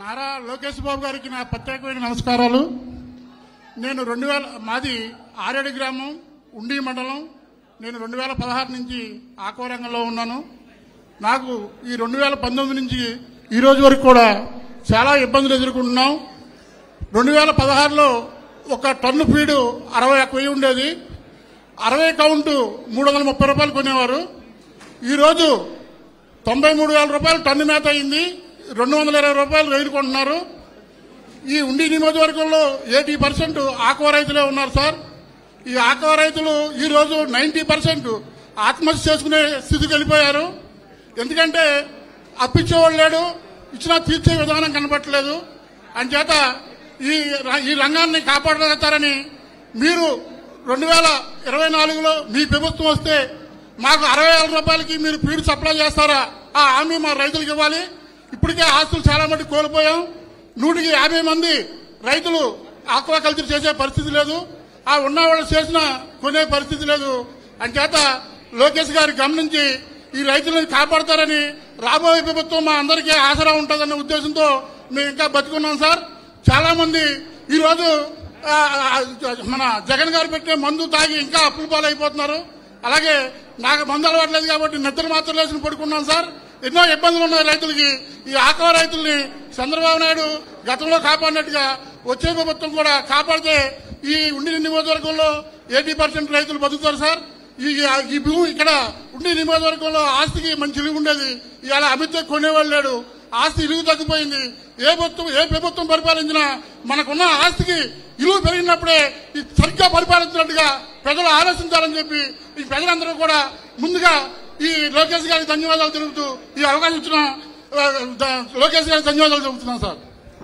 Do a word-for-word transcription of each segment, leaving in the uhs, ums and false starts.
నారా లోకేష్ బాబు గారికి నా ప్రత్యేకమైన నమస్కారాలు. నేను రెండు వేల మాది ఆరేడు గ్రామం ఉండి మండలం. నేను రెండు వేల పదహారు నుంచి ఆక్వా రంగంలో ఉన్నాను. నాకు ఈ రెండు వేల పంతొమ్మిది నుంచి ఈ రోజు వరకు కూడా చాలా ఇబ్బందులు ఎదుర్కొంటున్నాం. రెండు వేల పదహారులో ఒక టన్ను ఫీడు అరవై ఒక్క వెయ్యి ఉండేది. అరవై కౌంటు మూడు వందల ముప్పై రూపాయలు కొనేవారు. ఈరోజు తొంభై మూడు వేల రూపాయలు టన్ను మేత అయింది. రెండు వందల ఇరవై రూపాయలు రైలు కొంటున్నారు. ఈ ఉండి నియోజకవర్గంలో ఎయిటీ పర్సెంట్ ఆక్వా రైతులే ఉన్నారు సార్. ఈ ఆక్వా రైతులు ఈ రోజు నైన్టీ పర్సెంట్ ఆత్మహత్య చేసుకునే స్థితికి వెళ్ళిపోయారు. ఎందుకంటే అప్పిచ్చేవాళ్ళు లేడు, ఇచ్చినా తీర్చే విధానం కనబట్టలేదు. అంచేత ఈ ఈ రంగాన్ని కాపాడగలుగుతారని మీరు రెండు వేల ఇరవై నాలుగులో మీ ప్రభుత్వం వస్తే మాకు అరవై వేల రూపాయలకి మీరు ఫీడ్ సప్లై చేస్తారా? ఆ హామీ మా రైతులకు ఇవ్వాలి. ఇప్పటికే ఆస్తులు చాలా మట్టి కోల్పోయాం. నూటికి యాభై మంది రైతులు ఆక్వా కల్చర్ చేసే పరిస్థితి లేదు. ఆ ఉన్న వాళ్ళు చేసిన కొనే పరిస్థితి లేదు. అంచేత లోకేష్ గారు గమనించి ఈ రైతులను కాపాడతారని రాబోయే ప్రభుత్వం మా అందరికీ ఆసరా ఉంటుందన్న ఉద్దేశంతో మేము ఇంకా బతుకున్నాం సార్. చాలా మంది ఈ రోజు మన జగన్ గారు పెట్టే మందు తాగి ఇంకా అప్పుల పాలైపోతున్నారు. అలాగే నాకు మందు అలవాట్లేదు కాబట్టి నిద్ర మాత్రం వేసుకుని పడుకున్నాం సార్. ఎన్నో ఇబ్బందులు ఉన్నాయి రైతులకి. ఈ ఆక్వా రైతుల్ని చంద్రబాబు నాయుడు గతంలో కాపాడినట్టుగా వచ్చే ప్రభుత్వం కూడా కాపాడితే ఈ ఉండి నియోజకవర్గంలో ఎయిటీ పర్సెంట్ రైతులు బతుకుతారు సార్. ఈ ఈ భూమి ఇక్కడ ఉండి నియోజకవర్గంలో ఆస్తికి మంచి విలువ ఉండేది. ఇవాళ అమితే కొనేవాళ్ళు లేడు. ఆస్తి విలువ తగ్గిపోయింది. ఏ ప్రభుత్వం ఏ ప్రభుత్వం పరిపాలించినా మనకున్న ఆస్తికి విలువ పెరిగినప్పుడే ఈ సరిగ్గా పరిపాలించినట్టుగా ప్రజలు ఆలోచించాలని చెప్పి ఈ ప్రజలందరూ కూడా ముందుగా ఈ లోకేష్ గారికి ధన్యవాదాలు తెలుపుతూ ఈ అవకాశం ఇచ్చిన లోకేష్ గారికి ధన్యవాదాలు తెలుపుతున్నాను సార్.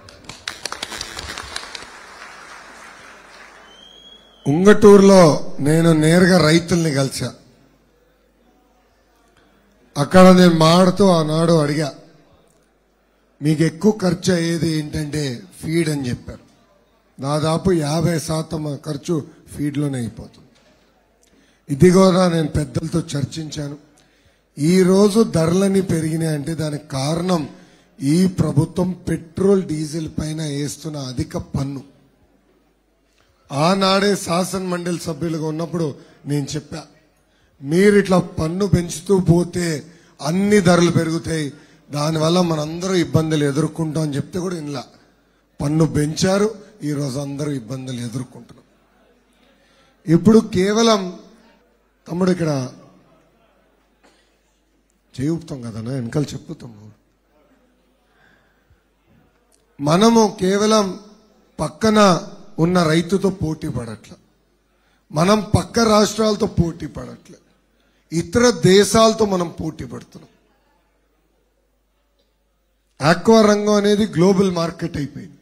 ఉంగటూరులో నేను నేరుగా రైతుల్ని కలిసా. అక్కడ నేను మాడుతూ ఆనాడు అడిగా, మీకు ఎక్కువ ఖర్చు అయ్యేది ఏంటంటే ఫీడ్ అని చెప్పారు. దాదాపు యాభై శాతం ఖర్చు ఫీడ్లోనే అయిపోతుంది. ఇది కూడా నేను పెద్దలతో చర్చించాను. ఈ రోజు ధరలన్నీ పెరిగినాయి అంటే దానికి కారణం ఈ ప్రభుత్వం పెట్రోల్ డీజిల్ పైన వేస్తున్న అధిక పన్ను. ఆనాడే శాసన మండలి సభ్యులుగా ఉన్నప్పుడు నేను చెప్పా, మీరు ఇట్లా పన్ను పెంచుతూ పోతే అన్ని ధరలు పెరుగుతాయి, దానివల్ల మనందరూ ఇబ్బందులు ఎదుర్కొంటాం అని చెప్తే కూడా ఇలా పన్ను పెంచారు. ఈ రోజు అందరూ ఇబ్బందులు ఎదుర్కొంటున్నాం. ఇప్పుడు కేవలం తమ్ముడు ఇక్కడ చేయుపుతాం కదన్నా, వెనకాల చెప్పుతాము. మనము కేవలం పక్కన ఉన్న రైతుతో పోటీ పడట్ల, మనం పక్క రాష్ట్రాలతో పోటీ పడట్లే, ఇతర దేశాలతో మనం పోటీ పడుతున్నాం. ఆక్వా రంగం అనేది గ్లోబల్ మార్కెట్ అయిపోయింది.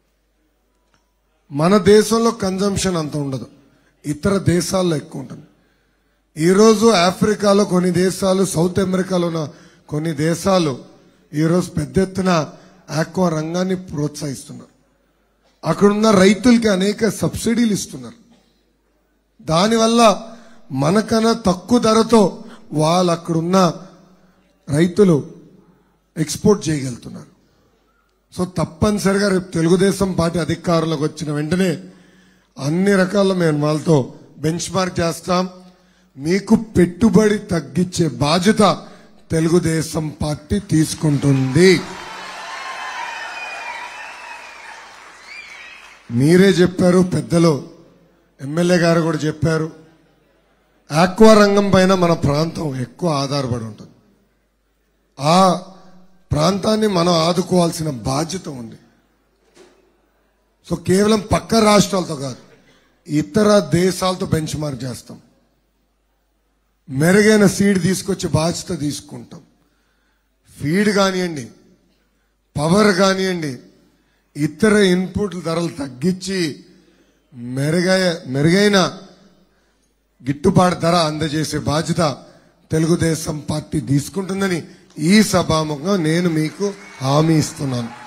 మన దేశంలో కన్జంప్షన్ అంత ఉండదు, ఇతర దేశాల్లో ఎక్కువ ఉంటుంది. ఈరోజు ఆఫ్రికాలో కొన్ని దేశాలు, సౌత్ అమెరికాలో ఉన్న కొన్ని దేశాలు ఈరోజు పెద్ద ఎత్తున ఆక్వా రంగాన్ని ప్రోత్సహిస్తున్నారు. అక్కడున్న రైతులకి అనేక సబ్సిడీలు ఇస్తున్నారు. దానివల్ల మనకన్నా తక్కువ ధరతో వాళ్ళు అక్కడున్న రైతులు ఎక్స్పోర్ట్ చేయగలుగుతున్నారు. సో తప్పనిసరిగా రేపు తెలుగుదేశం పార్టీ అధికారంలోకి వచ్చిన వెంటనే అన్ని రకాల మేము వాళ్ళతో బెంచ్ మార్క్ చేస్తాం. మీకు పెట్టుబడి తగ్గించే బాధ్యత తెలుగుదేశం పార్టీ తీసుకుంటుంది. మీరే చెప్పారు, పెద్దలు ఎమ్మెల్యే గారు కూడా చెప్పారు, ఆక్వా రంగం పైన మన ప్రాంతం ఎక్కువ ఆధారపడి ఉంటుంది. ఆ ప్రాంతాన్ని మనం ఆదుకోవాల్సిన బాధ్యత ఉంది. సో కేవలం పక్క రాష్ట్రాలతో కాదు, ఇతర దేశాలతో బెంచ్ మార్క్ చేస్తాం. మెరుగైన సీడ్ తీసుకొచ్చే బాధ్యత తీసుకుంటాం. ఫీడ్ కానివ్వండి, పవర్ కానివ్వండి, ఇతర ఇన్పుట్ ధరలు తగ్గించి మెరుగై మెరుగైన గిట్టుబాటు ధర అందజేసే బాధ్యత తెలుగుదేశం పార్టీ తీసుకుంటుందని ఈ సభాముఖంగా నేను మీకు హామీ ఇస్తున్నాను.